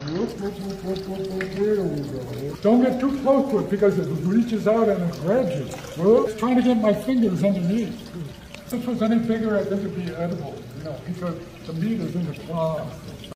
There we go. Don't get too close to it because it reaches out and it grabs you. Whoops. Trying to get my fingers underneath. If this was any bigger, I think it'd be edible, because the meat is in the claw.